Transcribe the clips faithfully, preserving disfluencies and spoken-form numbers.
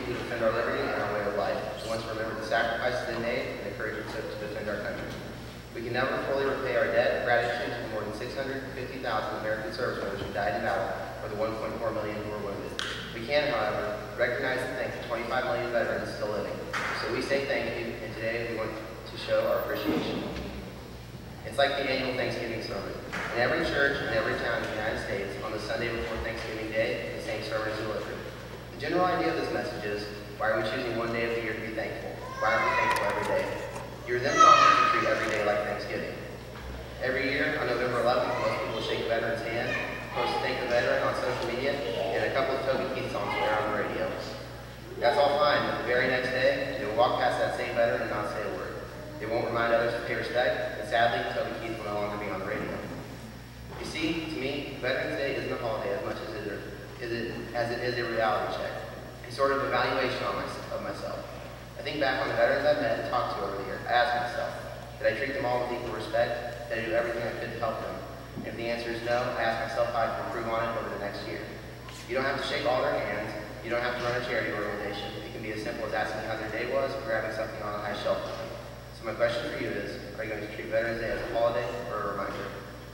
people who defend our liberty and our way of life, the ones who remember the sacrifices they made and the courage it took to defend our country. We can never fully repay our debt of gratitude to the more than six hundred fifty thousand American service members who died in battle, or the one point four million who were wounded. We can, however, recognize and thank the twenty-five million veterans still living. So we say thank you, and today we want to show our appreciation. It's like the annual Thanksgiving sermon. In every church and every town in the United States, on the Sunday before Thanksgiving Day, the same sermon is delivered. The general idea of this message is, why are we choosing one day of the year to be thankful? Why aren't we thankful every day? You're then talking to treat every day like Thanksgiving. Every year, on November eleventh, most people will shake a veteran's hand, post to thank the veteran on social media, and a couple of Toby Keith songs will air on the radio. That's all fine, but the very next day, they will walk past that same veteran and not say a word. They won't remind others to pay respect, and sadly, Toby Keith will no longer be on the radio. You see, to me, Veterans Day isn't a holiday as much as it is, it, as it is a reality check, a sort of evaluation on my, of myself. I think back on the veterans I've met and talked to over the year. I ask myself, did I treat them all with equal respect? Did I do everything I could to help them? And if the answer is no, I ask myself how I can improve on it over the next year. You don't have to shake all their hands. You don't have to run a charity organization. It can be as simple as asking how their day was or grabbing something on a high shelf with them. So my question for you is, are you going to treat Veterans Day as a holiday or a reminder?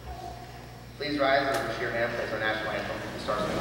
Please rise as the Brashear band plays our national anthem and starts the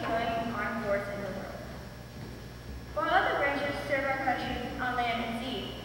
While other branches serve our country on land and sea,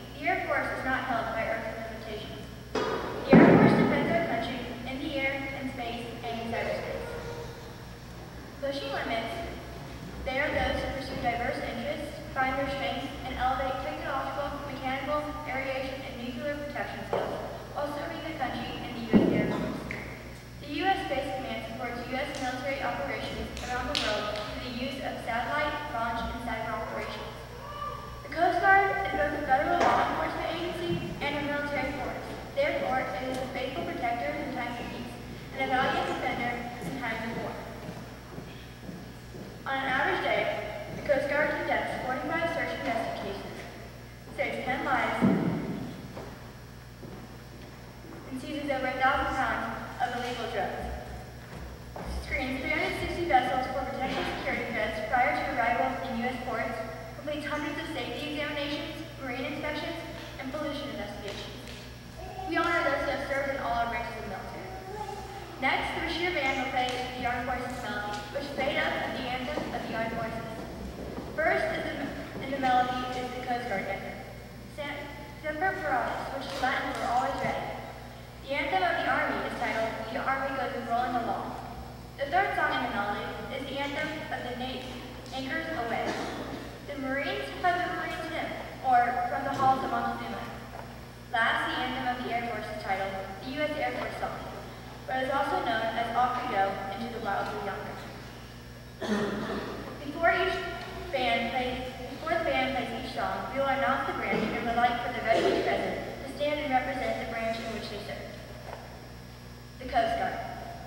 is also known as Off We Go into the Wilds of Yonder. Before each band plays, before the band plays each song, we will announce the branch and would like for the veterans present to stand and represent the branch in which they serve. The Coast Guard.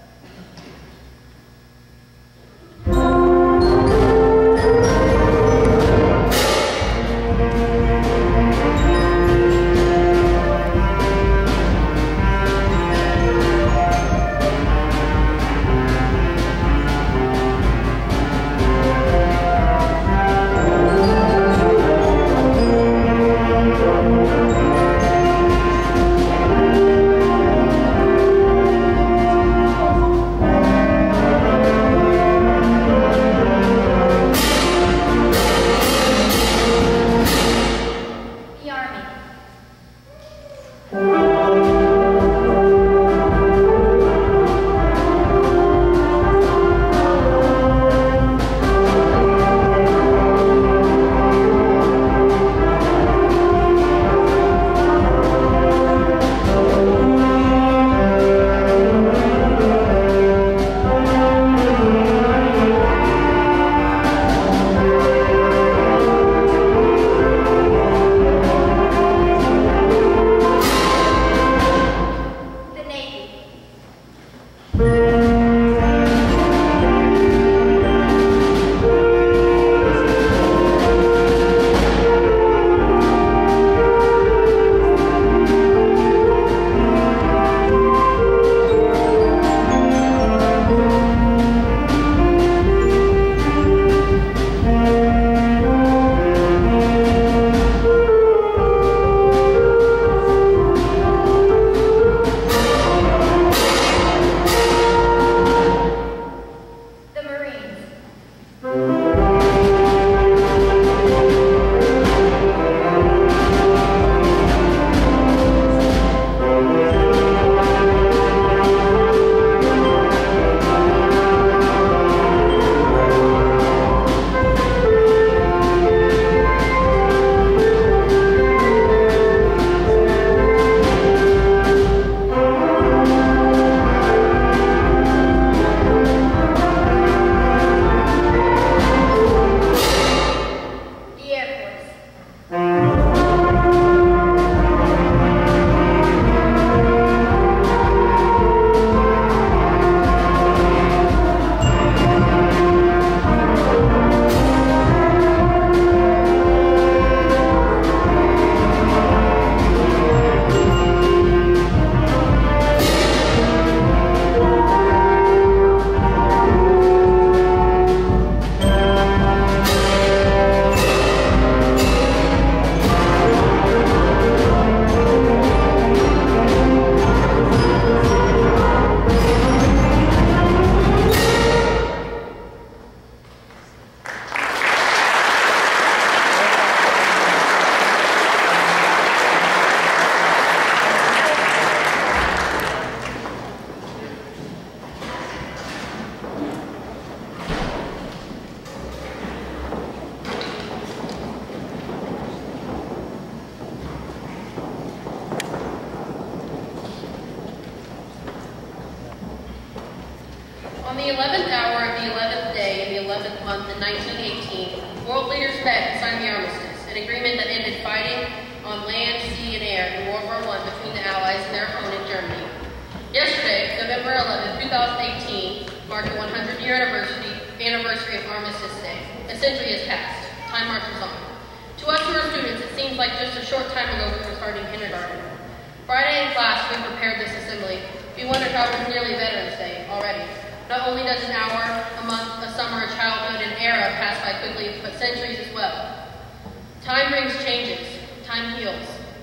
the eleventh hour of the eleventh day in the eleventh month in nineteen eighteen, world leaders met and signed the armistice, an agreement that ended fighting on land, sea, and air in World War One between the Allies and their opponent, Germany. Yesterday, November eleventh, two thousand eighteen, marked the one hundred year anniversary, anniversary of Armistice Day. A century has passed. Time marches on. To us who are students, it seems like just a short time ago we were starting kindergarten. Friday in class, we prepared this assembly. We wondered how it was nearly Veterans Day already. Not only does an hour, a month, a summer, a childhood, an era pass by quickly, but centuries as well. Time brings changes. Time heals.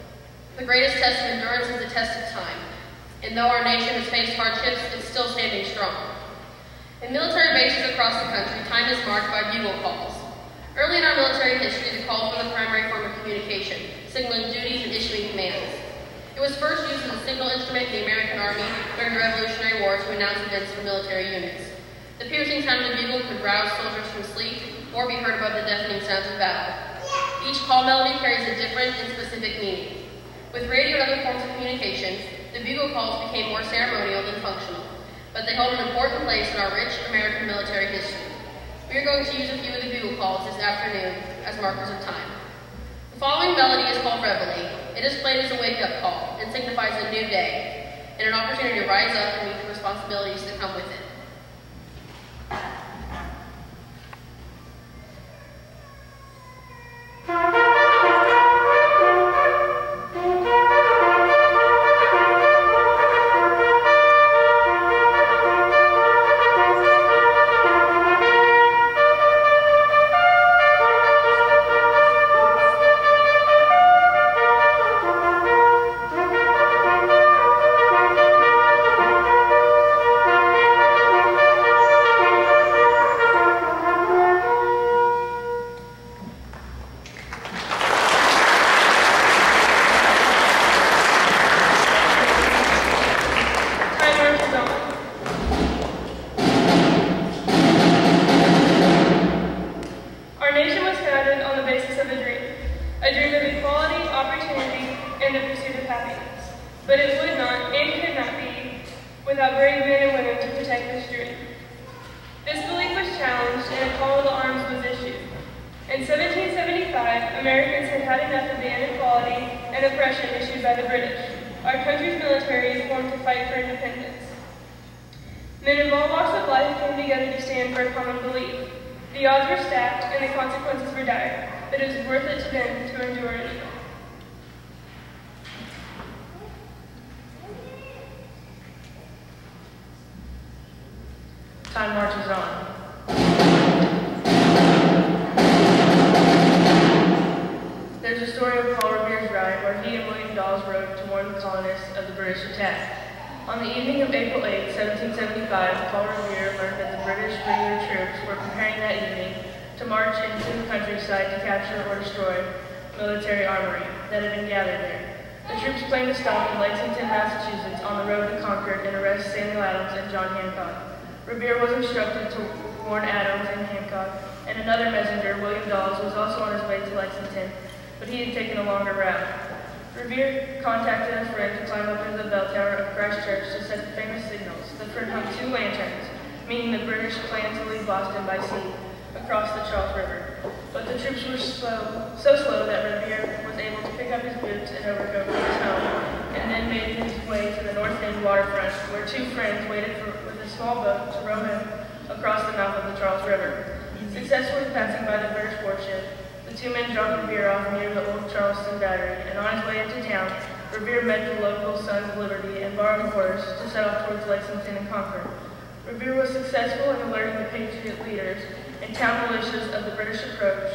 The greatest test of endurance is the test of time. And though our nation has faced hardships, it's still standing strong. In military bases across the country, time is marked by bugle calls. Early in our military history, the calls were the primary form of communication, signaling duties and issuing commands. It was first used as a signal instrument in the American Army during the Revolutionary War to announce events for military units. The piercing sound of the bugle could rouse soldiers from sleep or be heard above the deafening sounds of battle. Each call melody carries a different and specific meaning. With radio and other forms of communication, the bugle calls became more ceremonial than functional. but they hold an important place in our rich American military history. We are going to use a few of the bugle calls this afternoon as markers of time. The following melody is called Reveille. It is played as a wake-up call and signifies a new day and an opportunity to rise up and meet the responsibilities that come with it. Time marches on. There's a story of Paul Revere's ride where he and William Dawes rode to warn the colonists of the British attack. On the evening of April eighth, seventeen seventy-five, Paul Revere learned that the British regular troops were preparing that evening to march into the countryside to capture or destroy military armory that had been gathered there. The troops planned to stop in Lexington, Massachusetts on the road to Concord and arrest Samuel Adams and John Hancock. Revere was instructed to warn Adams and Hancock, and another messenger, William Dawes, was also on his way to Lexington, but he had taken a longer route. Revere contacted a friend to climb up into the bell tower of Christ Church to set the famous signals. The friend hung two lanterns, meaning the British planned to leave Boston by sea across the Charles River. But the troops were slow, so slow that Revere was able to pick up his boots and overcoat from his home, and then made his way to the North End waterfront, where two friends waited for, with a small boat to row him across the mouth of the Charles River. Successfully passing by the British warship, the two men dropped Revere off near the old Charleston Battery, and on his way into town, Revere met the local Sons of Liberty and borrowed a horse to set off towards Lexington and Concord. Revere was successful in alerting the Patriot leaders and town militias of the British approach,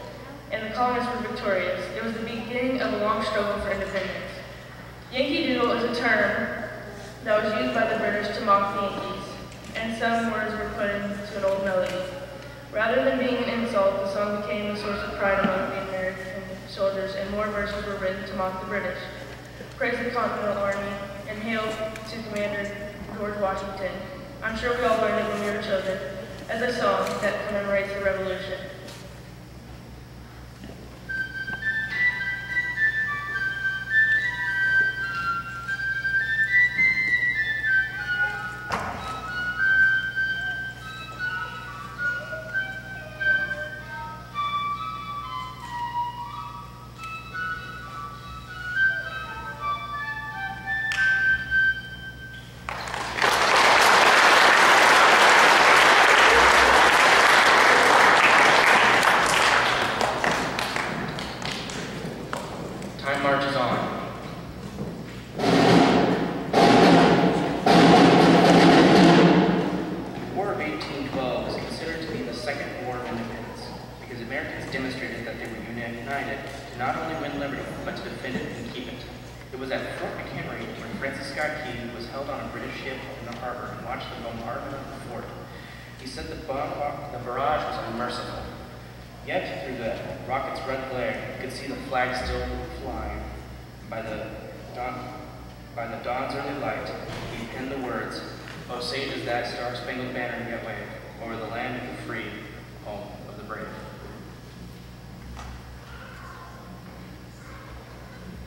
and the colonists were victorious. It was the beginning of a long struggle for independence. Yankee Doodle is a term that was used by the British to mock the Yankees, and some words were put into an old melody. Rather than being an insult, the song became a source of pride among the American soldiers, and more verses were written to mock the British. Praise the Continental Army, and hail to Commander George Washington. I'm sure we all learned it when we were children, as a song that commemorates the Revolution.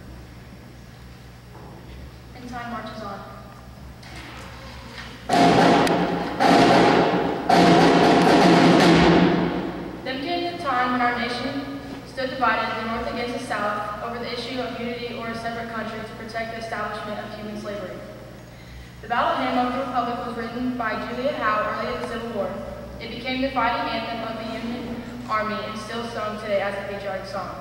And time marches on. divided the North against the South over the issue of unity or a separate country to protect the establishment of human slavery. The Battle Hymn of the Republic was written by Julia Howe early in the Civil War. It became the fighting anthem of the Union Army and still sung today as a patriotic song.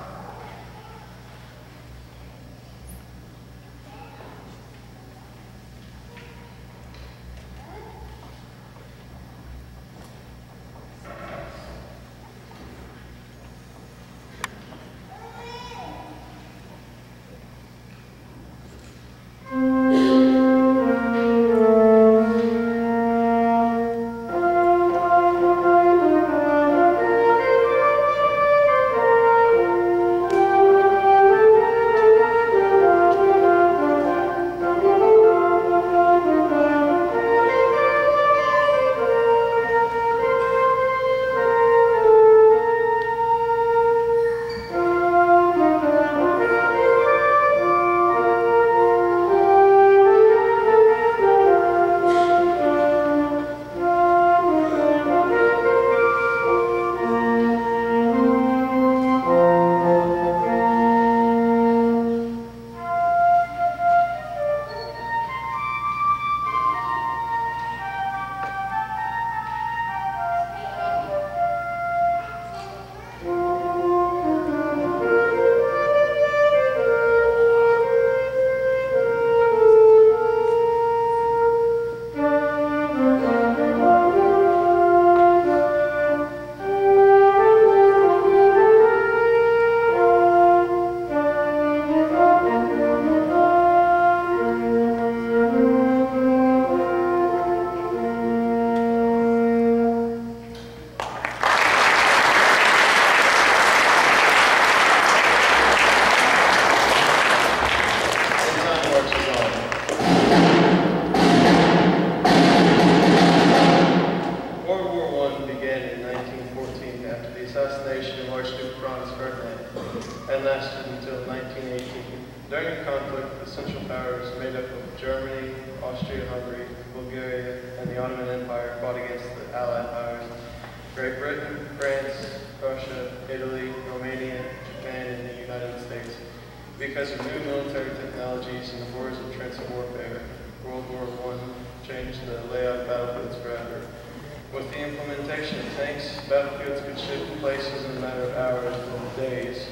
and lasted until nineteen eighteen. During the conflict, the Central Powers, made up of Germany, Austria-Hungary, Bulgaria, and the Ottoman Empire, fought against the Allied powers. Great Britain, France, Russia, Italy, Romania, Japan, and the United States. Because of new military technologies and the wars of trench warfare, World War One changed the layout of battlefields forever. With the implementation of tanks, battlefields could shift places in a matter of hours instead of days.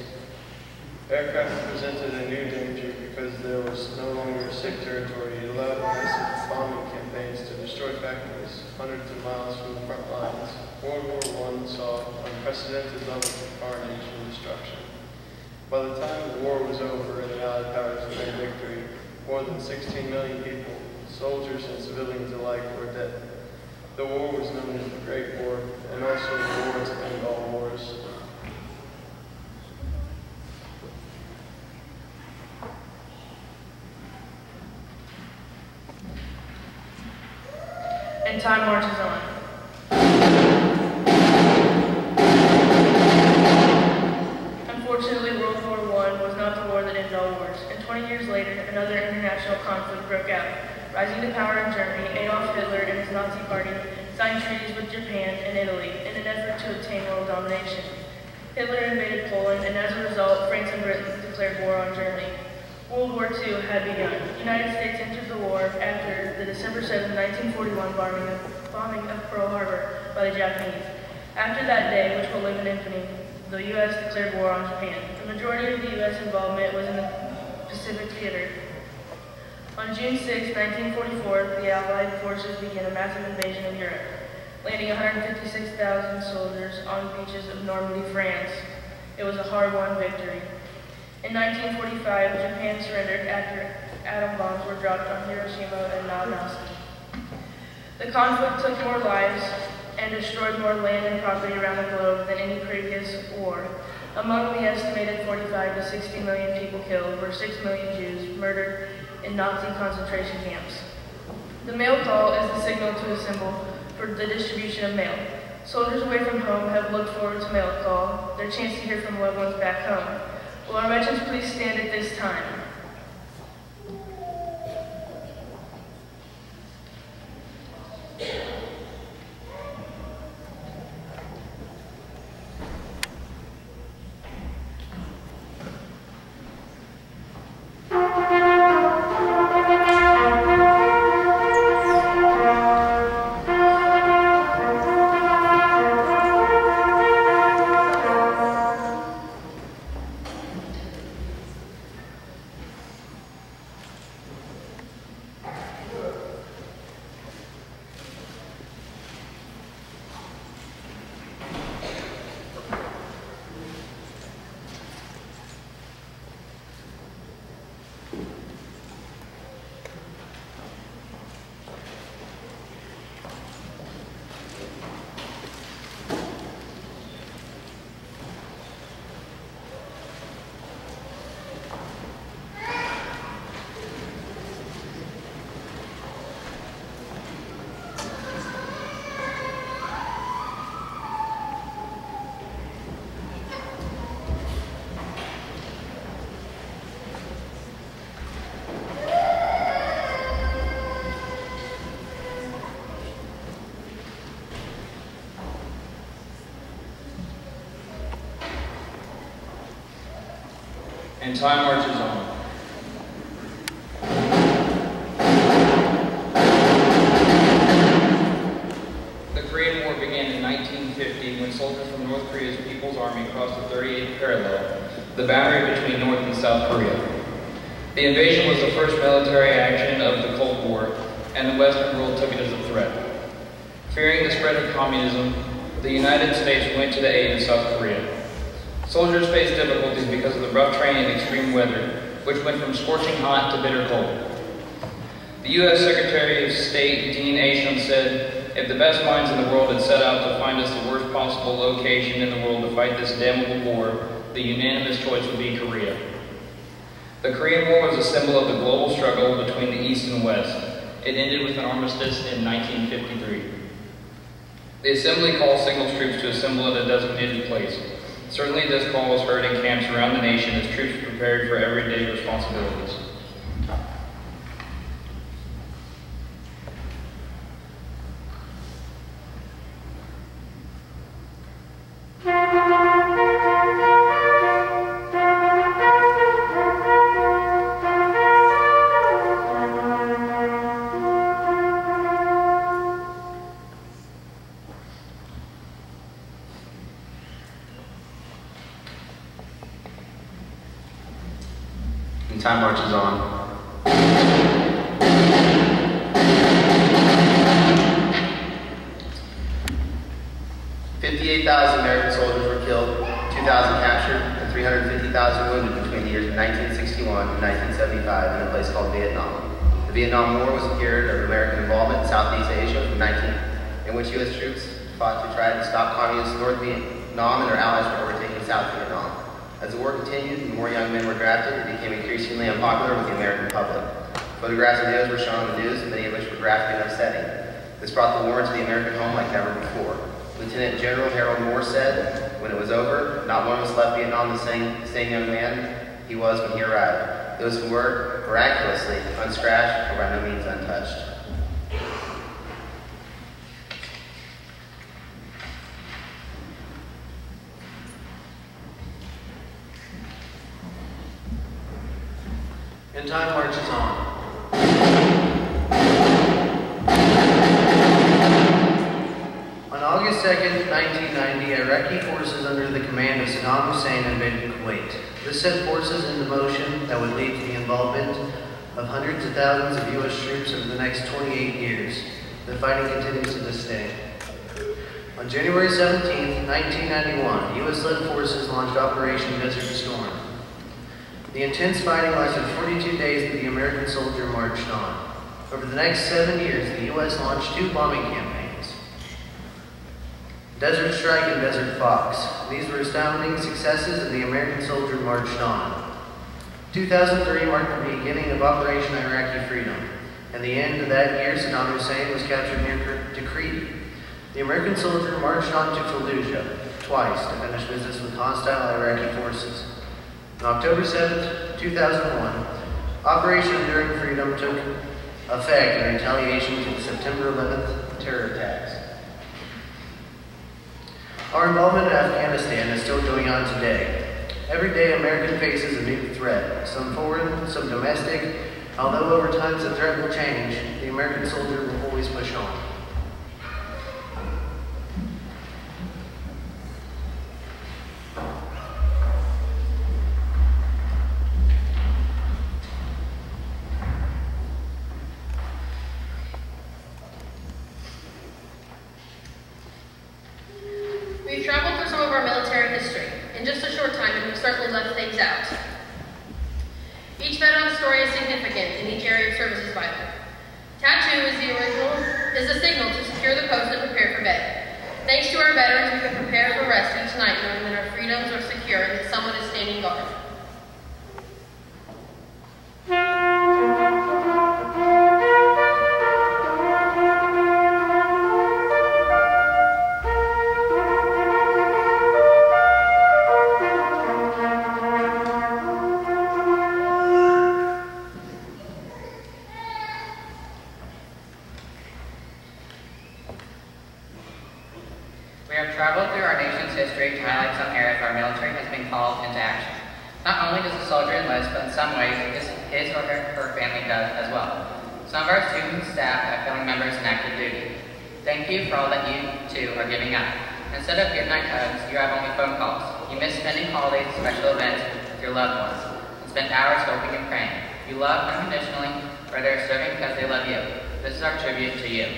Aircraft presented a new danger because there was no longer sick territory. It allowed massive bombing campaigns to destroy factories hundreds of miles from the front lines. World War One saw unprecedented levels of carnage and destruction. By the time the war was over and the Allied powers claimed victory, more than sixteen million people, soldiers and civilians alike, were dead. The war was known as the Great War, and also the war to end all wars. And time marches on. Unfortunately, World War One was not the war that ended all wars, and twenty years later, another international conflict broke out. Rising to power in Germany, Adolf Hitler and his Nazi party signed treaties with Japan and Italy in an effort to obtain world domination. Hitler invaded Poland, and as a result, France and Britain declared war on Germany. World War Two had begun. The United States entered the war after the December seventh, nineteen forty-one bombing of, bombing of Pearl Harbor by the Japanese. After that day, which will live in infamy, the U S declared war on Japan. The majority of the U S involvement was in the Pacific Theater. On June sixth, nineteen forty-four, the Allied forces began a massive invasion of Europe, landing one hundred fifty-six thousand soldiers on the beaches of Normandy, France. It was a hard-won victory. In nineteen forty-five, Japan surrendered after atom bombs were dropped on Hiroshima and Nagasaki. The conflict took more lives and destroyed more land and property around the globe than any previous war. Among the estimated forty-five to sixty million people killed were six million Jews murdered in Nazi concentration camps. The mail call is the signal to assemble for the distribution of mail. Soldiers away from home have looked forward to mail call, their chance to hear from loved ones back home. Will our veterans please stand at this time? and time marches on. The Korean War began in nineteen fifty when soldiers from North Korea's People's Army crossed the thirty-eighth parallel, the boundary between North and South Korea. The invasion was the first military action of the Cold War, and the Western world took it as a threat. Fearing the spread of communism, the United States went to the aid of South Korea. Soldiers faced difficulties because of the rough terrain and extreme weather, which went from scorching hot to bitter cold. The U S Secretary of State, Dean Asham, said, "If the best minds in the world had set out to find us the worst possible location in the world to fight this damnable war, the unanimous choice would be Korea." The Korean War was a symbol of the global struggle between the East and West. It ended with an armistice in nineteen fifty-three. The assembly call signals troops to assemble at a designated place. Certainly this call was heard in camps around the nation as troops prepared for everyday responsibilities. And time marches on. fifty-eight thousand American soldiers were killed, two thousand captured, and three hundred fifty thousand wounded between the years of nineteen sixty-one and nineteen seventy-five in a place called Vietnam. The Vietnam War was a period of American involvement in Southeast Asia from nineteen, in which U S troops fought to try to stop communist North Vietnam and their allies from overtaking South Vietnam. As the war continued and more young men were drafted, it became increasingly unpopular with the American public. Photographs and videos were shown on the news, many of which were graphic and upsetting. This brought the war into the American home like never before. Lieutenant General Harold Moore said, "When it was over, not one of us left Vietnam the same, same young man he was when he arrived. Those who were, miraculously, unscratched or by no means untouched." And time marches on. On August second, nineteen ninety, Iraqi forces under the command of Saddam Hussein invaded Kuwait. This set forces into motion that would lead to the involvement of hundreds of thousands of U S troops over the next twenty-eight years. The fighting continues to this day. On January seventeenth, nineteen ninety-one, U S-led forces launched Operation Desert Storm. The intense fighting lasted forty-two days that the American soldier marched on. Over the next seven years, the U S launched two bombing campaigns, Desert Strike and Desert Fox. These were astounding successes and the American soldier marched on. two thousand three marked the beginning of Operation Iraqi Freedom. And the end of that year, Saddam Hussein was captured near Tikrit. The American soldier marched on to Fallujah twice to finish business with hostile Iraqi forces. On October seventh, two thousand one, Operation Enduring Freedom took effect in retaliation to the September eleventh terror attacks. Our involvement in Afghanistan is still going on today. Every day, America faces a new threat, some foreign, some domestic. Although over time the threat will change, the American soldier will always push on. We've traveled through some of our military history in just a short time, and we've certainly left things out. Each veteran's story is significant, and each area of service is vital. Tattoo is the original, is a signal to secure the post and prepare for bed. Thanks to our veterans, we can prepare for rest each night, knowing that our freedoms are secure and that someone is standing guard. We have traveled through our nation's history to highlight some areas where our military has been called into action. his or her, her family does as well. Some of our students, staff, have family members in active duty. Thank you for all that you, too, are giving up. Instead of goodnight hugs, you have only phone calls. You miss spending holidays and special events with your loved ones, and spend hours hoping and praying. You love unconditionally, or they're serving because they love you. This is our tribute to you.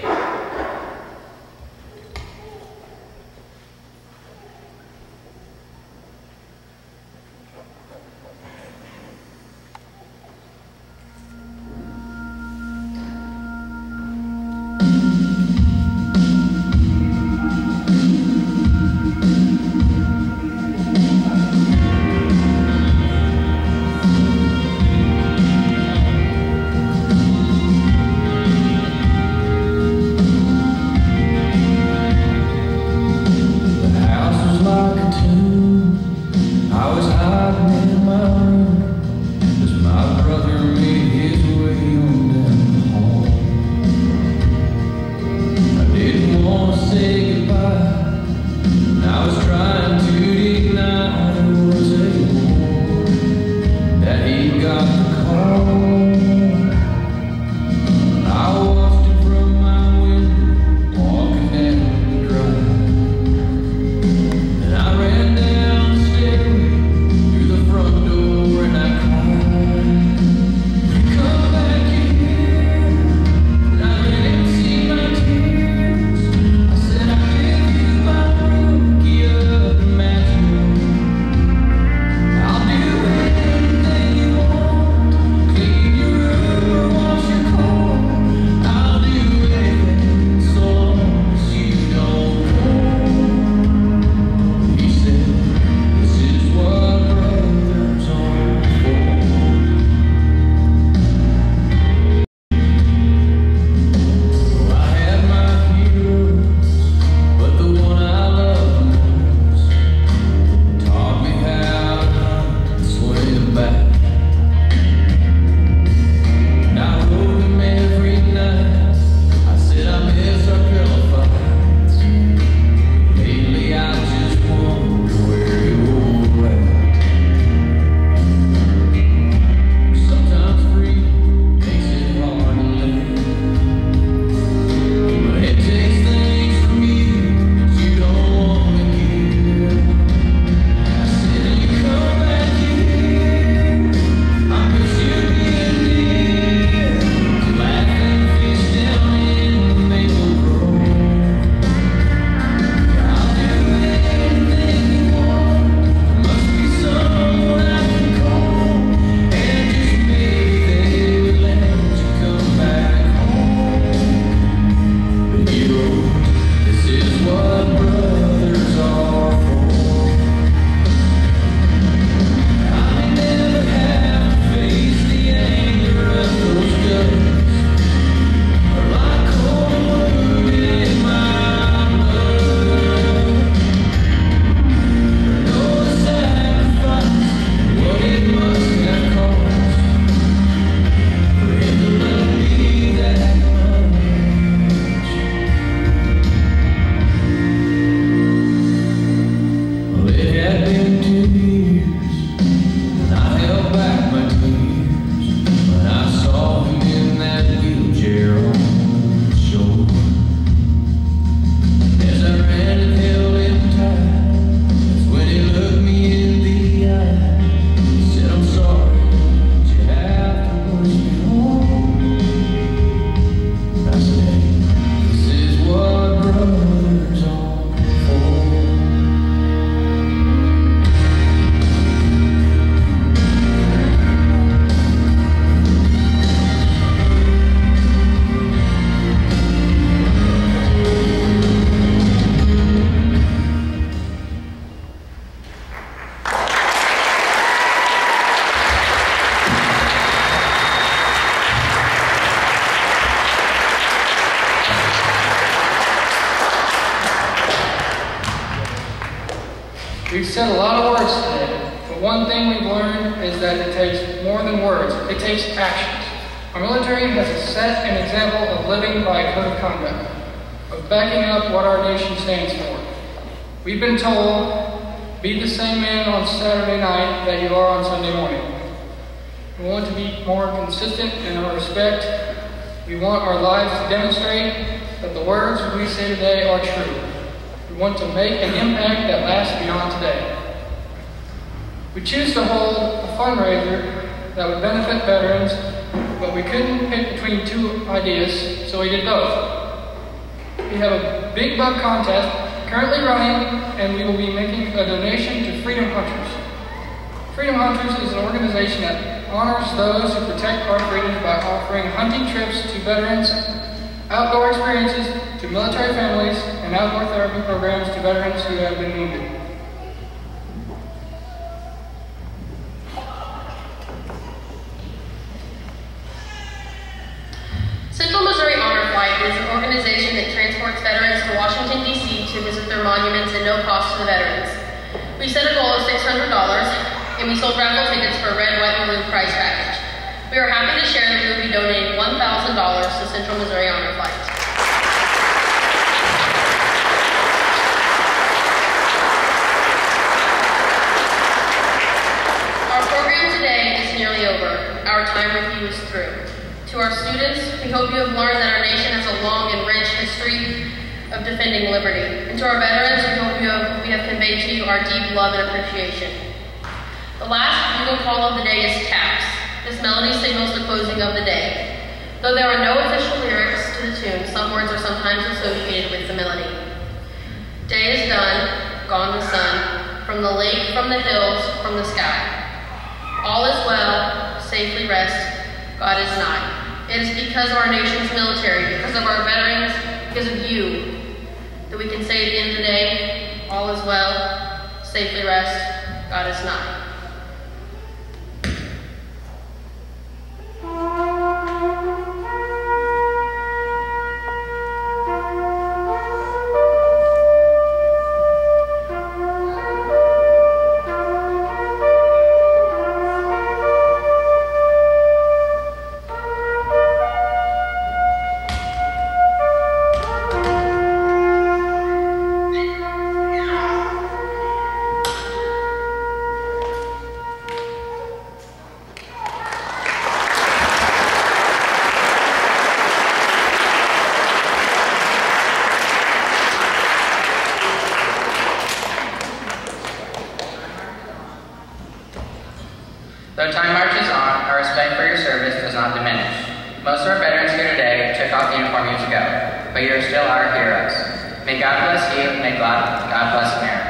We've said a lot of words today, but one thing we've learned is that it takes more than words. It takes actions. Our military has set an example of living by a code of conduct, of backing up what our nation stands for. We've been told, be the same man on Saturday night that you are on Sunday morning. We want to be more consistent in our respect. We want our lives to demonstrate that the words we say today are true. We want to make an impact that lasts beyond today. We choose to hold a fundraiser that would benefit veterans, but we couldn't pick between two ideas, so we did both. We have a big buck contest currently running, and we will be making a donation to Freedom Hunters. Freedom Hunters is an organization that honors those who protect our freedoms by offering hunting trips to veterans, outdoor experiences to military families, and outdoor therapy programs to veterans who have been wounded. Central Missouri Honor Flight is an organization that transports veterans to Washington, D C to visit their monuments at no cost to the veterans. We set a goal of six hundred dollars, and we sold raffle tickets for a red, white, and blue prize package. We are happy to share that we will be donating one thousand dollars to Central Missouri Honor Flight. Our program today is nearly over. Our time with you is through. To our students, we hope you have learned that our nation has a long and rich history of defending liberty. And to our veterans, we hope you have, we have conveyed to you our deep love and appreciation. The last bugle call of the day is taps. This melody signals the closing of the day. Though there are no official lyrics to the tune, some words are sometimes associated with the melody. Day is done, gone the sun, from the lake, from the hills, from the sky. All is well, safely rest, God is nigh. It is because of our nation's military, because of our veterans, because of you, that we can say at the end of the day, all is well, safely rest, God is nigh. Though time marches on, our respect for your service does not diminish. Most of our veterans here today took off uniform years ago, but you are still our heroes. May God bless you, may God, God bless America.